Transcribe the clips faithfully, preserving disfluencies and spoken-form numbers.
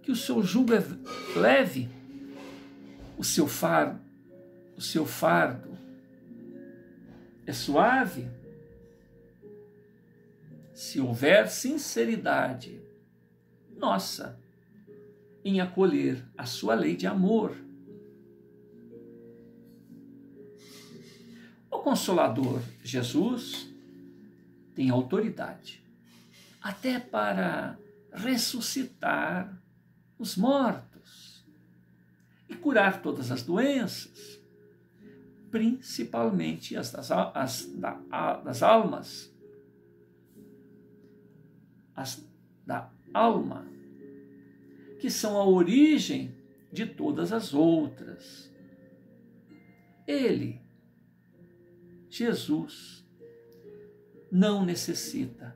que o seu jugo é leve, o seu fardo, o seu fardo é suave. Se houver sinceridade nossa em acolher a sua lei de amor, o Consolador Jesus tem autoridade até para ressuscitar os mortos e curar todas as doenças, principalmente as das, as da, das almas, as da alma, que são a origem de todas as outras. Ele, Jesus, não necessita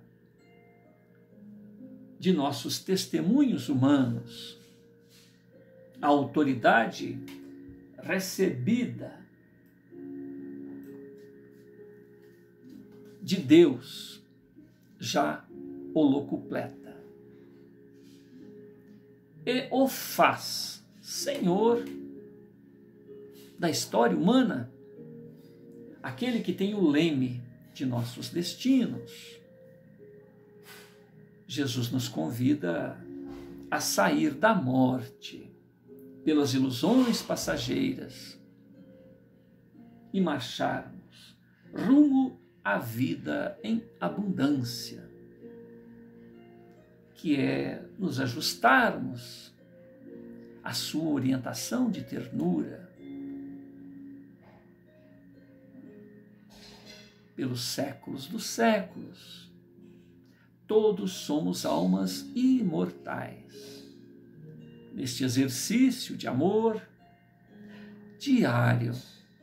de nossos testemunhos humanos. A autoridade recebida de Deus já o locupleta e o faz Senhor da história humana, aquele que tem o leme de nossos destinos. Jesus nos convida a sair da morte pelas ilusões passageiras e marcharmos rumo à vida em abundância, que é nos ajustarmos à sua orientação de ternura pelos séculos dos séculos. Todos somos almas imortais. Neste exercício de amor diário,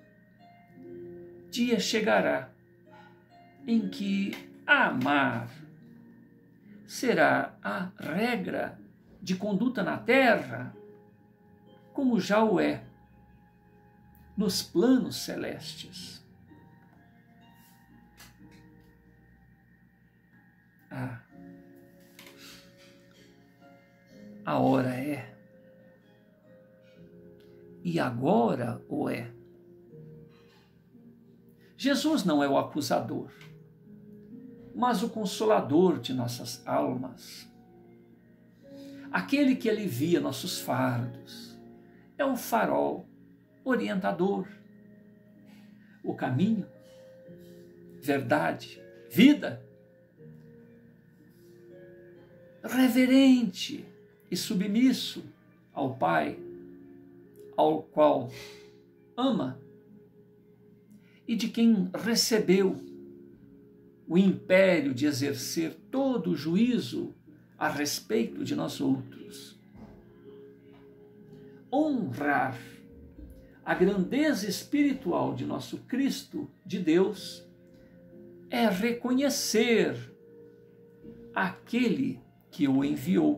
dia chegará em que amar será a regra de conduta na Terra, como já o é nos planos celestes. Ah, a hora é, e agora o é. Jesus não é o acusador, mas o consolador de nossas almas, aquele que alivia nossos fardos, é o farol orientador, o caminho, verdade, vida, reverente e submisso ao Pai, ao qual ama e de quem recebeu o império de exercer todo o juízo a respeito de nós outros. Honrar a grandeza espiritual de nosso Cristo, de Deus, é reconhecer aquele que o enviou.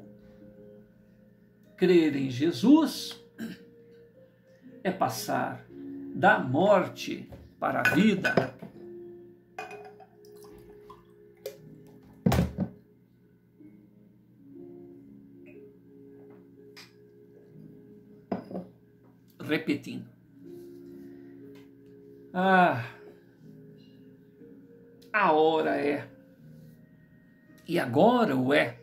Crer em Jesus é passar da morte para a vida. Repetindo. Ah, a hora é, e agora o é.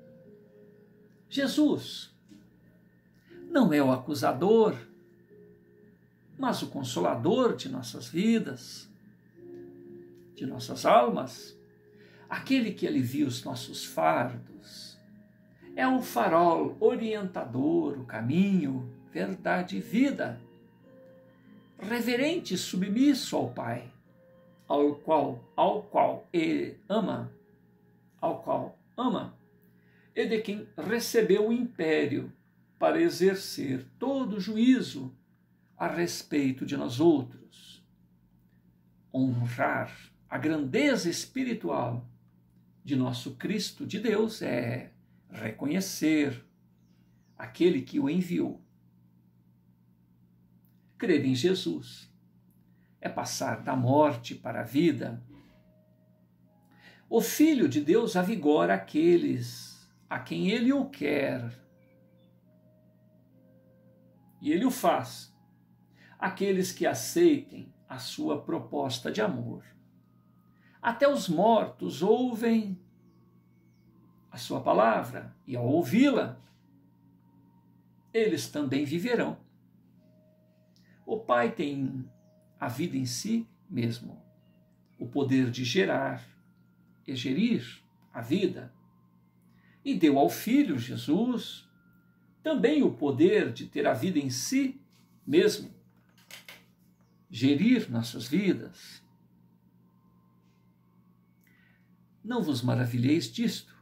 Jesus não é o acusador, mas o consolador de nossas vidas, de nossas almas, aquele que alivia os nossos fardos, é o farol orientador, o caminho, verdade e vida, reverente e submisso ao Pai, ao qual, ao qual ele ama, ao qual ama, e de quem recebeu o império para exercer todo o juízo a respeito de nós outros. Honrar a grandeza espiritual de nosso Cristo de Deus é reconhecer aquele que o enviou. Crer em Jesus é passar da morte para a vida. O Filho de Deus avigora aqueles a quem ele o quer e ele o faz, aqueles que aceitem a sua proposta de amor. Até os mortos ouvem a sua palavra, e ao ouvi-la, eles também viverão. O Pai tem a vida em si mesmo, o poder de gerar e gerir a vida, e deu ao Filho Jesus também o poder de ter a vida em si mesmo, gerir nossas vidas. Não vos maravilheis disto.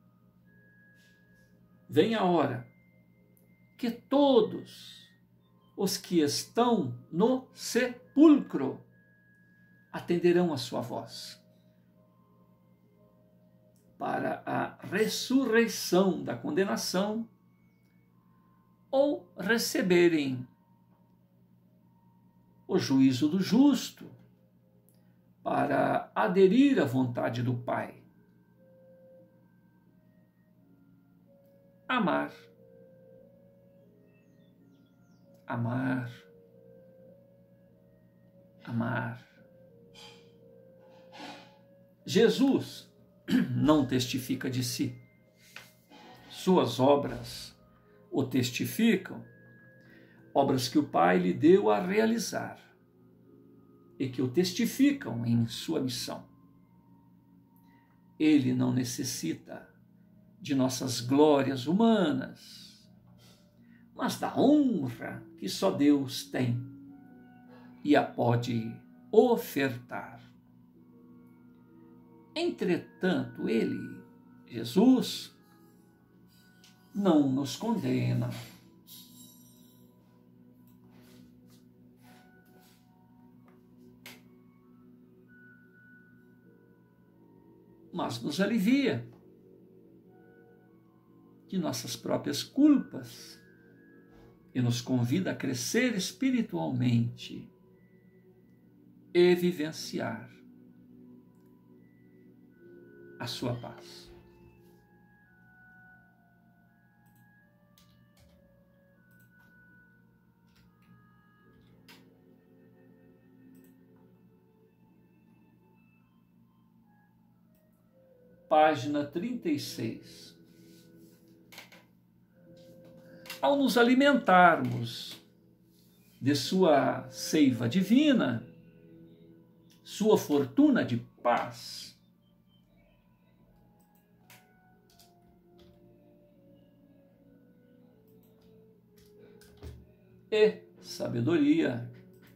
Vem a hora que todos os que estão no sepulcro atenderão a sua voz para a ressurreição da condenação ou receberem o juízo do justo para aderir à vontade do Pai. Amar. Amar. Amar. Jesus não testifica de si. Suas obras o testificam, obras que o Pai lhe deu a realizar e que o testificam em sua missão. Ele não necessita de nossas glórias humanas, mas da honra que só Deus tem e a pode ofertar. Entretanto, ele, Jesus, não nos condena. Mas nos alivia de nossas próprias culpas e nos convida a crescer espiritualmente e vivenciar a sua paz. Página trinta e seis. Ao nos alimentarmos de sua seiva divina, sua fortuna de paz, e sabedoria,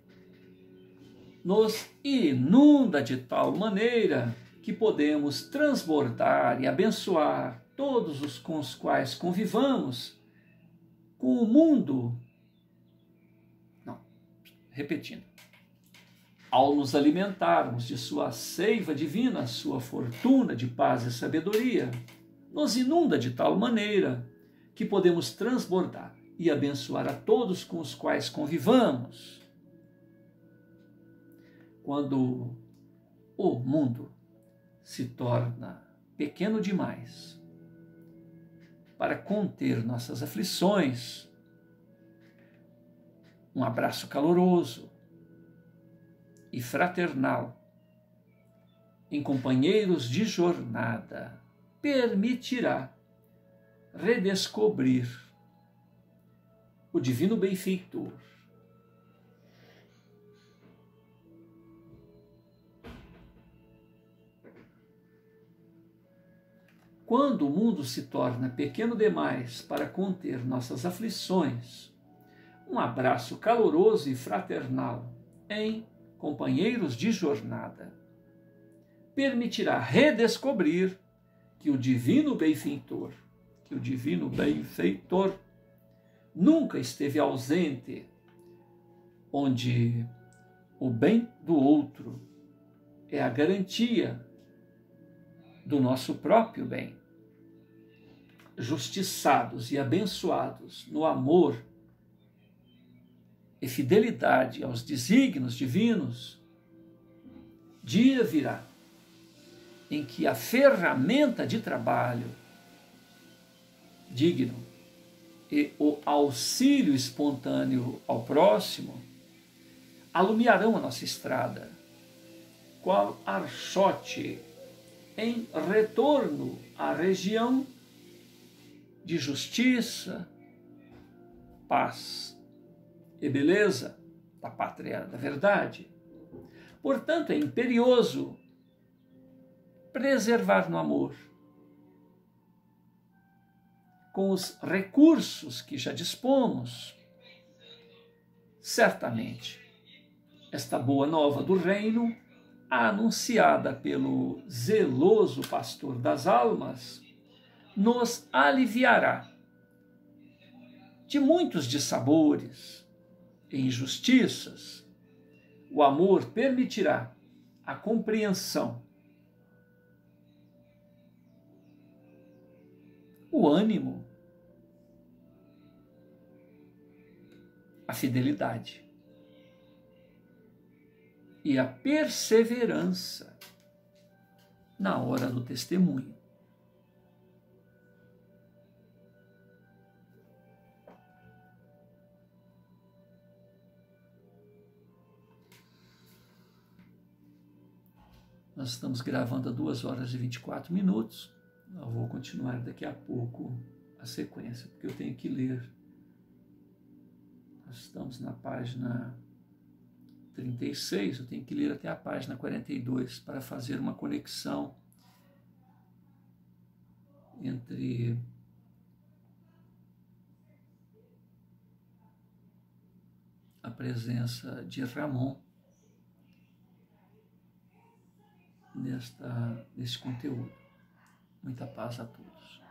nos inunda de tal maneira que podemos transbordar e abençoar todos os com os quais convivamos, com o mundo. Não, repetindo. Ao nos alimentarmos de sua seiva divina, sua fortuna de paz e sabedoria, nos inunda de tal maneira que podemos transbordar e abençoar a todos com os quais convivamos. Quando o mundo se torna pequeno demais para conter nossas aflições, um abraço caloroso e fraternal em companheiros de jornada permitirá redescobrir o divino benfeitor. Quando o mundo se torna pequeno demais para conter nossas aflições, um abraço caloroso e fraternal em companheiros de jornada permitirá redescobrir que o divino benfeitor, que o divino benfeitor nunca esteve ausente, onde o bem do outro é a garantia do nosso próprio bem. Justiçados e abençoados no amor e fidelidade aos desígnios divinos, dia virá em que a ferramenta de trabalho digno e o auxílio espontâneo ao próximo alumiarão a nossa estrada, qual archote em retorno à região de justiça, paz e beleza da pátria da verdade. Portanto, é imperioso preservar no amor, com os recursos que já dispomos, certamente, esta boa nova do reino, anunciada pelo zeloso pastor das almas, nos aliviará de muitos dissabores e injustiças. O amor permitirá a compreensão, o ânimo, a fidelidade e a perseverança na hora do testemunho. Nós estamos gravando a duas horas e vinte e quatro minutos. Eu vou continuar daqui a pouco a sequência, porque eu tenho que ler. Nós estamos na página trinta e seis, eu tenho que ler até a página quarenta e dois para fazer uma conexão entre a presença de Ramon nesta, nesse conteúdo. Muita paz a todos.